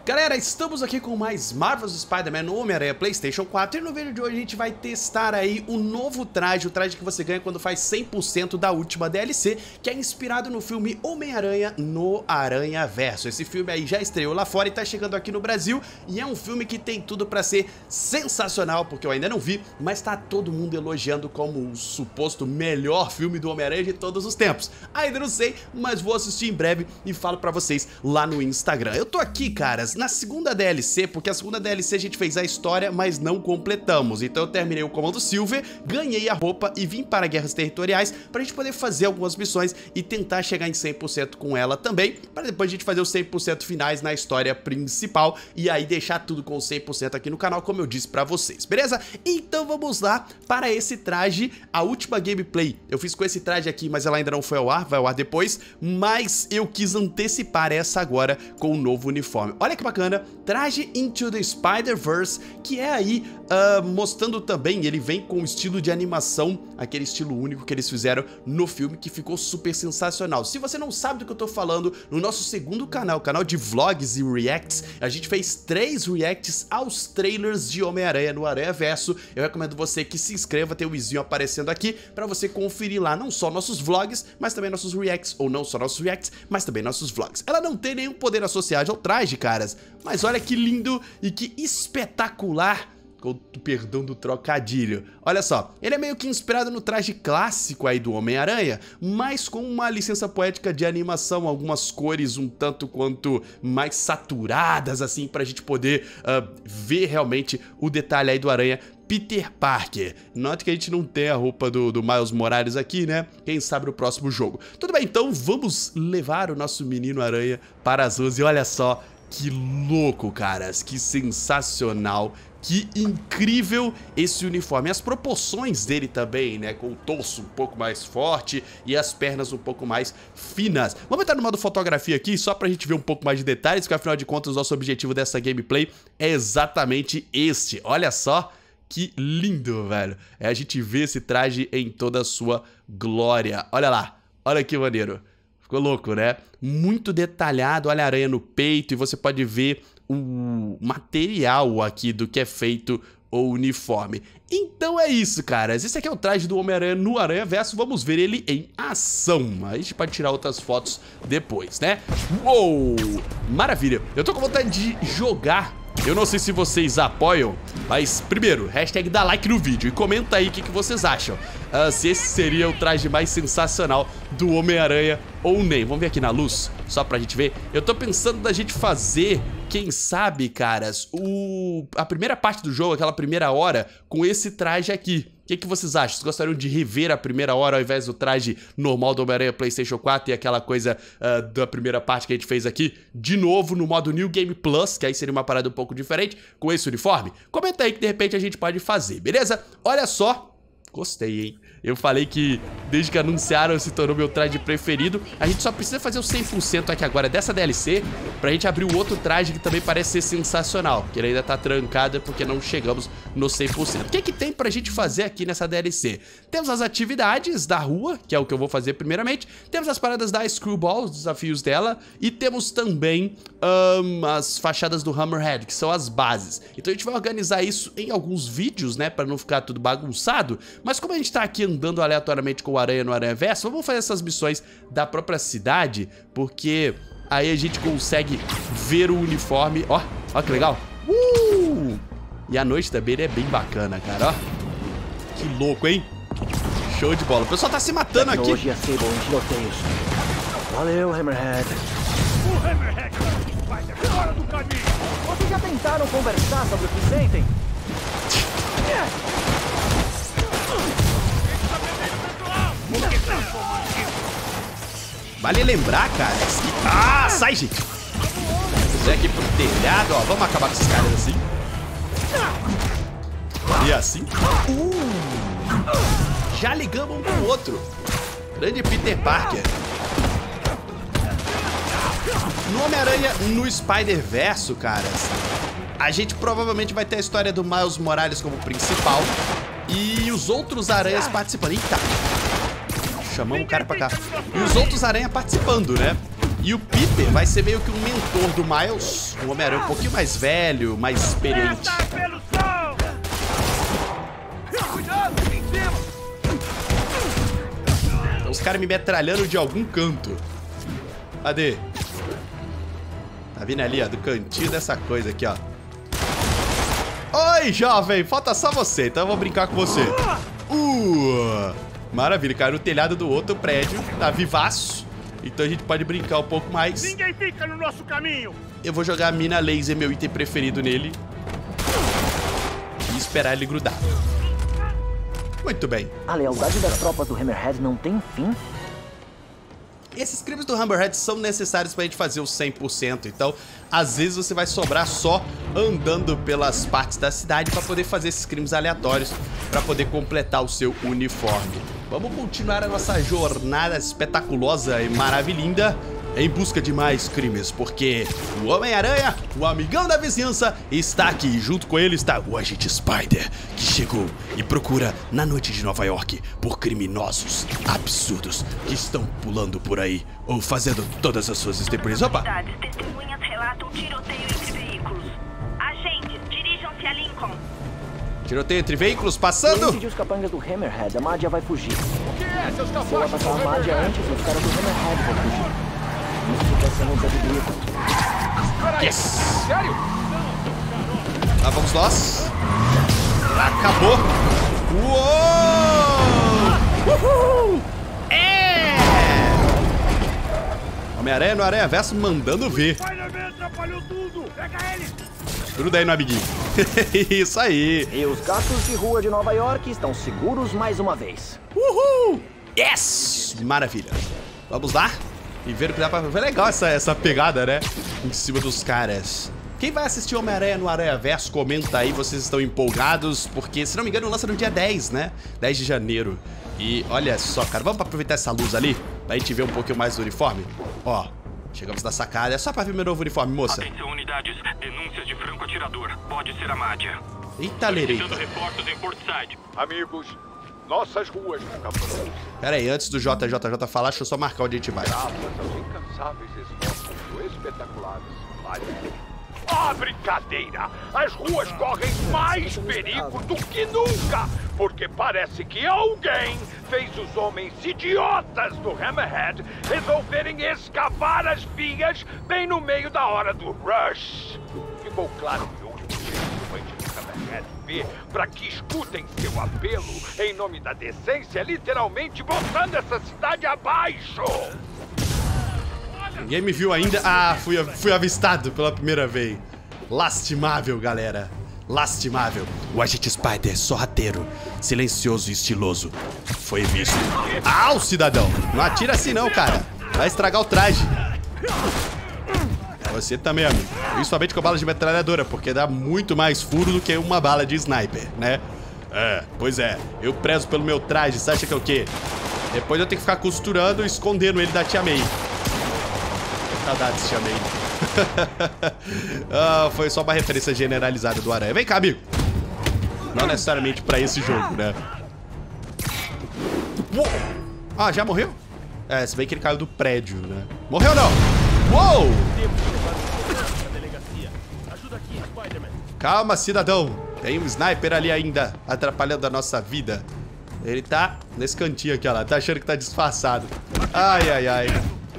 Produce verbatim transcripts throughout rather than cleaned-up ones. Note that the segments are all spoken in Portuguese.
Galera, estamos aqui com mais Marvel's Spider-Man no Homem-Aranha PlayStation quatro e no vídeo de hoje a gente vai testar aí o novo traje, o traje que você ganha quando faz cem por cento da última D L C, que é inspirado no filme Homem-Aranha no Aranhaverso. Esse filme aí já estreou lá fora e tá chegando aqui no Brasil e é um filme que tem tudo pra ser sensacional, porque eu ainda não vi, mas tá todo mundo elogiando como o suposto melhor filme do Homem-Aranha de todos os tempos. Ainda não sei, mas vou assistir em breve e falo pra vocês lá no Instagram. Eu tô aqui, caras, na segunda D L C, porque a segunda D L C a gente fez a história, mas não completamos. Então eu terminei o Comando Silver, ganhei a roupa e vim para Guerras Territoriais pra gente poder fazer algumas missões e tentar chegar em cem por cento com ela também, para depois a gente fazer os cem por cento finais na história principal e aí deixar tudo com cem por cento aqui no canal, como eu disse pra vocês, beleza? Então vamos lá para esse traje. A última gameplay eu fiz com esse traje aqui, mas ela ainda não foi ao ar, vai ao ar depois, mas eu quis antecipar essa agora com o novo uniforme. Olha que bacana, traje Into the Spider-Verse, que é aí uh, mostrando também, ele vem com o estilo de animação, aquele estilo único que eles fizeram no filme, que ficou super sensacional. Se você não sabe do que eu tô falando, no nosso segundo canal, o canal de vlogs e reacts, a gente fez três reacts aos trailers de Homem-Aranha no Aranhaverso. Eu recomendo você que se inscreva, tem o izinho aparecendo aqui, pra você conferir lá não só nossos vlogs, mas também nossos reacts, ou não só nossos reacts, mas também nossos vlogs. Ela não tem nenhum poder associado ao traje, caras, mas olha que lindo e que espetacular, com o perdão do trocadilho. Olha só, ele é meio que inspirado no traje clássico aí do Homem-Aranha, mas com uma licença poética de animação, algumas cores um tanto quanto mais saturadas, assim, pra gente poder uh, ver realmente o detalhe aí do Aranha Peter Parker. Note que a gente não tem a roupa do, do Miles Morales aqui, né? Quem sabe no próximo jogo. Tudo bem, então vamos levar o nosso menino Aranha para as ruas e olha só que louco, caras, que sensacional, que incrível esse uniforme. As proporções dele também, né, com o torso um pouco mais forte e as pernas um pouco mais finas. Vamos entrar no modo fotografia aqui, só pra gente ver um pouco mais de detalhes, porque afinal de contas o nosso objetivo dessa gameplay é exatamente este. Olha só que lindo, velho. É a gente ver esse traje em toda a sua glória. Olha lá, olha que maneiro. Ficou louco, né? Muito detalhado, olha a aranha no peito e você pode ver o material aqui do que é feito o uniforme. Então é isso, caras. Esse aqui é o traje do Homem-Aranha no Aranhaverso. Vamos ver ele em ação. A gente pode tirar outras fotos depois, né? Uou! Maravilha. Eu tô com vontade de jogar. Eu não sei se vocês apoiam, mas primeiro, hashtag dá like no vídeo e comenta aí o que, que vocês acham. Uh, se esse seria o traje mais sensacional do Homem-Aranha ou nem. Vamos ver aqui na luz, só pra gente ver. Eu tô pensando da gente fazer, quem sabe, caras, o... a primeira parte do jogo, aquela primeira hora, com esse traje aqui. O que, que vocês acham? Vocês gostariam de rever a primeira hora ao invés do traje normal do Homem-Aranha PlayStation quatro e aquela coisa uh, da primeira parte que a gente fez aqui, de novo no modo New Game Plus, que aí seria uma parada um pouco diferente, com esse uniforme? Comenta aí que de repente a gente pode fazer, beleza? Olha só. Gostei, hein? Eu falei que desde que anunciaram se tornou meu traje preferido. A gente só precisa fazer o cem por cento aqui agora dessa D L C pra gente abrir o outro traje que também parece ser sensacional, que ele ainda tá trancado porque não chegamos no cem por cento. O que é que tem pra gente fazer aqui nessa D L C? Temos as atividades da rua, que é o que eu vou fazer primeiramente. Temos as paradas da Screwball, os desafios dela. E temos também um, as fachadas do Hammerhead, que são as bases. Então a gente vai organizar isso em alguns vídeos, né, pra não ficar tudo bagunçado. Mas como a gente tá aqui andando aleatoriamente com o Aranha no Aranhaverso, vamos fazer essas missões da própria cidade, porque aí a gente consegue ver o uniforme. Ó, ó que legal. Uh! E a noite também é bem bacana, cara, ó. Que louco, hein? Show de bola. O pessoal tá se matando aqui. Hoje ia ser bom em tiroteios. Valeu, Hammerhead. O Hammerhead vai ser fora do caminho. Vocês já tentaram conversar sobre o que sentem? Vale lembrar, cara, que... Ah, sai, gente! Vamos aqui pro telhado, ó. Vamos acabar com esses caras assim. E assim. Uh, já ligamos um com o outro. Grande Peter Parker. No Homem-Aranha, no Spider-Verso, caras, a gente provavelmente vai ter a história do Miles Morales como principal e os outros aranhas participando. Eita! Chamamos o cara pra cá. E os outros aranha participando, né? E o Peter vai ser meio que um mentor do Miles, um Homem-Aranha um pouquinho mais velho, mais experiente. Então os caras me metralhando de algum canto. Cadê? Tá vindo ali, ó, do cantinho dessa coisa aqui, ó. Oi, jovem, falta só você, então eu vou brincar com você. Uh, maravilha, caiu no telhado do outro prédio, tá vivaço. Então a gente pode brincar um pouco mais. Ninguém fica no nosso caminho. Eu vou jogar a mina laser, meu item preferido, nele. E esperar ele grudar. Muito bem. A lealdade das tropas do Hammerhead não tem fim? Esses crimes do Hammerhead são necessários pra gente fazer o cem por cento. Então, às vezes você vai sobrar só andando pelas partes da cidade pra poder fazer esses crimes aleatórios, pra poder completar o seu uniforme. Vamos continuar a nossa jornada espetaculosa e maravilhinda em busca de mais crimes, porque o Homem-Aranha, o amigão da vizinhança, está aqui. E junto com ele está o agente Spider, que chegou e procura na noite de Nova York por criminosos absurdos que estão pulando por aí ou fazendo todas as suas extemporais. Opa! Testemunhas relatam tiroteio entre veículos. Agentes, dirijam-se a Lincoln. Tiroteio entre veículos Se passando. impedir os capangas do Hammerhead, a Madja vai fugir. O que é, seus Se ela capaços? passar a Madja antes, os caras do Hammerhead vão fugir. Isso vai ser luta de grito. Yes! Sério? Lá vamos nós. Acabou. Uou! Uhul! É! Homem-Aranha no Aranha Verso mandando ver. Spider-Man atrapalhou tudo. Pega ele. Tudo aí no amiguinho. Isso aí. E os gatos de rua de Nova York estão seguros mais uma vez. Uhul! Yes! Maravilha. Vamos lá e ver o que dá pra ver. Foi legal essa, essa pegada, né? Em cima dos caras. Quem vai assistir Homem-Aranha no Aranha Verso, comenta aí, vocês estão empolgados, porque, se não me engano, lança no dia dez, né? dez de janeiro. E olha só, cara, vamos aproveitar essa luz ali, pra gente ver um pouquinho mais do uniforme? Ó, chegamos na sacada, é só pra ver meu novo uniforme, moça. Atenção, unidades. Denúncias de franco-atirador. Pode ser a Madja. Eita, lereita. Solicitando reforços em Portside. Amigos, nossas ruas nunca foram Pera aí, antes do J J J falar, deixa eu só marcar onde a gente vai. graças aos incansáveis esforços do espetacular Spider-Man. Ah, brincadeira! As ruas correm mais perigo do que nunca! Porque parece que alguém fez os homens idiotas do Hammerhead resolverem escavar as vias bem no meio da hora do rush. Ficou claro que houve um jeito do Hammerhead ver para que escutem seu apelo em nome da decência, literalmente botando essa cidade abaixo! Ninguém me viu ainda. Ah, fui, fui avistado pela primeira vez. Lastimável, galera. Lastimável. O agente Spider, sorrateiro, silencioso e estiloso, foi visto. Ah, o cidadão. Não atira assim não, cara. Vai estragar o traje. Você também, amigo. Principalmente com bala de metralhadora, porque dá muito mais furo do que uma bala de sniper, né? É, pois é. Eu prezo pelo meu traje. Você acha que é o quê? Depois eu tenho que ficar costurando e escondendo ele da Tia May. Saudades, Tia May. Ah, foi só uma referência generalizada do Aranha. Vem cá, amigo. Não necessariamente pra esse jogo, né? Uou. Ah, já morreu? É, se bem que ele caiu do prédio, né? Morreu não? Uou! Calma, cidadão. Tem um sniper ali ainda, atrapalhando a nossa vida. Ele tá nesse cantinho aqui, ó lá. Tá achando que tá disfarçado. Ai, ai, ai.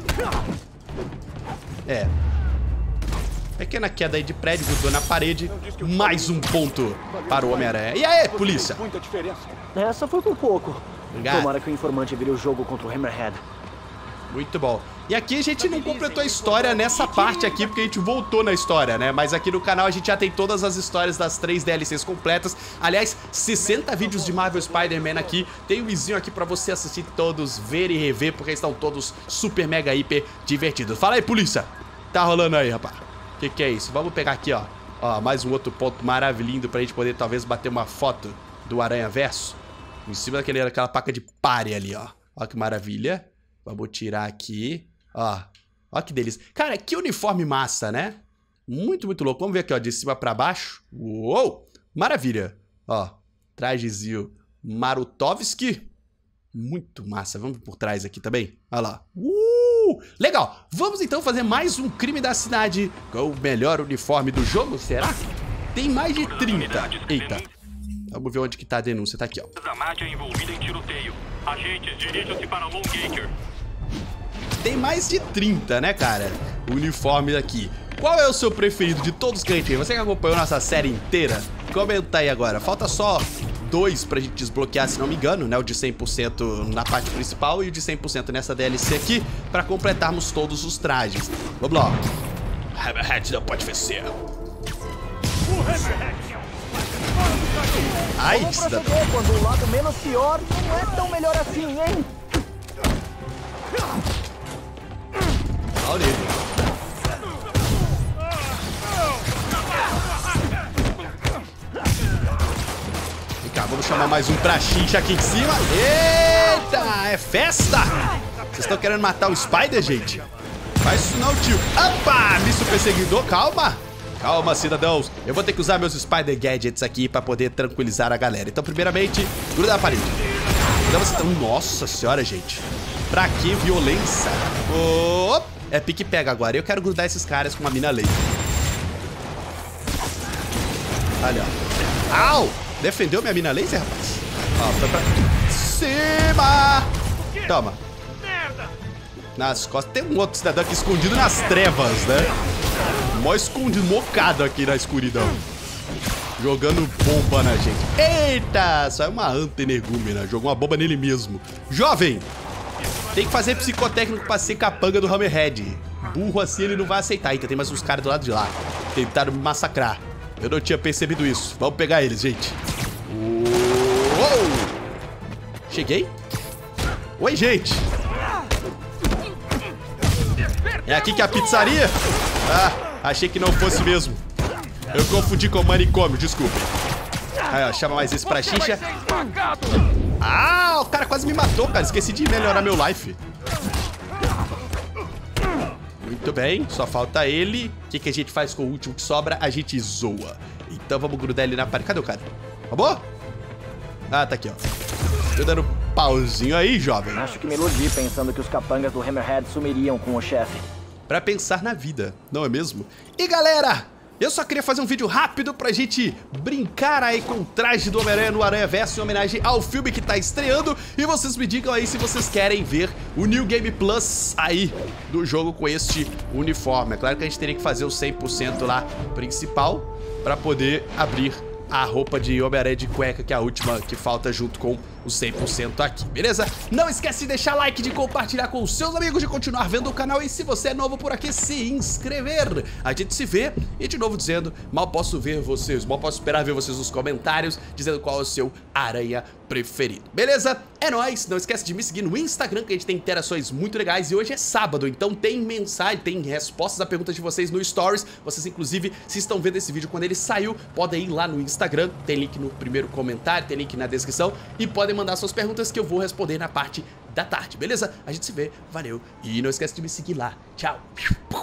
É. Pequena queda aí de prédio, grudou na parede. Mais um ponto para o Homem-Aranha. E aí, polícia? Muita diferença. Essa foi por pouco. Obrigado. Tomara que o informante vire o jogo contra o Hammerhead. Muito bom. E aqui a gente não completou a história nessa parte aqui, porque a gente voltou na história, né? Mas aqui no canal a gente já tem todas as histórias das três D L Cs completas. Aliás, sessenta vídeos de Marvel Spider-Man aqui. Tem um vizinho aqui pra você assistir todos, ver e rever, porque estão todos super, mega, hiper divertidos. Fala aí, polícia. Tá rolando aí, rapaz. O que que é isso? Vamos pegar aqui, ó. Ó, mais um outro ponto maravilhoso pra gente poder talvez bater uma foto do Aranha Verso. Em cima daquele, daquela placa de pare ali, ó. Ó que maravilha. Vamos tirar aqui. Ó. Ó que delícia. Cara, que uniforme massa, né? Muito, muito louco. Vamos ver aqui, ó. De cima pra baixo. Uou! Maravilha. Ó. Trajezinho Marutovski. Muito massa. Vamos por trás aqui também. Olha lá. Uh! Uhul! Legal, vamos então fazer mais um crime da cidade com o melhor uniforme do jogo, será? Tem mais de trinta. Eita. Vamos ver onde que tá a denúncia, tá aqui, ó. Zamádia envolvida em tiroteio. Agentes, dirijam-se para Longacre. Tem mais de trinta, né, cara? O uniforme aqui. Qual é o seu preferido de todos que a gente tem? Você que acompanhou nossa série inteira? Comenta aí agora. Falta só dois pra gente desbloquear, se não me engano, né? O de cem por cento na parte principal e o de cem por cento nessa D L C aqui, pra completarmos todos os trajes. Vamos lá. Hammerhead não pode vencer. Ai, Vamos cidadão. proceder quando o lado menos pior não é tão melhor assim, hein? Olha ele. Vem cá, vamos chamar mais um pra xincha aqui em cima. Eita, é festa! Vocês estão querendo matar o Spider, gente? Faz isso não, tio. Opa, míssil perseguidor, calma. Calma, cidadãos. Eu vou ter que usar meus Spider Gadgets aqui pra poder tranquilizar a galera. Então, primeiramente, gruda na parede. Então, nossa senhora, gente. Pra que violência? Oh, é pique pega agora. Eu quero grudar esses caras com uma mina laser. Olha, ó. Au! Defendeu minha mina laser, rapaz? Ó, foi pra cima! Toma. Nas costas. Tem um outro cidadão aqui escondido nas trevas, né? Mó escondido, mocado aqui na escuridão. Jogando bomba na gente. Eita! Só é uma anta energúmena. Jogou uma bomba nele mesmo. Jovem! Tem que fazer psicotécnico pra ser capanga do Hammerhead. Burro assim ele não vai aceitar. Eita, tem mais uns caras do lado de lá. Tentaram me massacrar. Eu não tinha percebido isso. Vamos pegar eles, gente. Uou! Cheguei? Oi, gente. É aqui que é a pizzaria? Ah, achei que não fosse mesmo. Eu confundi com o manicômio, desculpa. Aí, ó, chama mais esse pra xincha. Ah, o cara quase me matou, cara. Esqueci de melhorar meu life. Muito bem, só falta ele. O que, que a gente faz com o último que sobra? A gente zoa. Então vamos grudar ele na parede. Cadê o cara? Acabou? Ah, tá aqui, ó. Tô dando pauzinho aí, jovem. Acho que me iludi pensando que os capangas do Hammerhead sumiriam com o chefe. Pra pensar na vida, não é mesmo? E galera, eu só queria fazer um vídeo rápido pra gente brincar aí com o traje do Homem-Aranha no Aranhaverso em homenagem ao filme que tá estreando. E vocês me digam aí se vocês querem ver o New Game Plus aí do jogo com este uniforme. É claro que a gente teria que fazer o cem por cento lá principal pra poder abrir a roupa de Homem-Aranha de cueca, que é a última que falta junto com o cem por cento aqui, beleza? Não esquece de deixar like, de compartilhar com os seus amigos, de continuar vendo o canal e se você é novo por aqui, se inscrever. A gente se vê e de novo dizendo, mal posso ver vocês, mal posso esperar ver vocês nos comentários, dizendo qual é o seu aranha preferido, beleza? É nóis, não esquece de me seguir no Instagram, que a gente tem interações muito legais e hoje é sábado, então tem mensagem, tem respostas a perguntas de vocês no Stories. Vocês inclusive, se estão vendo esse vídeo quando ele saiu, podem ir lá no Instagram, tem link no primeiro comentário, tem link na descrição e podem mandar suas perguntas que eu vou responder na parte da tarde, beleza? A gente se vê, valeu e não esquece de me seguir lá, tchau!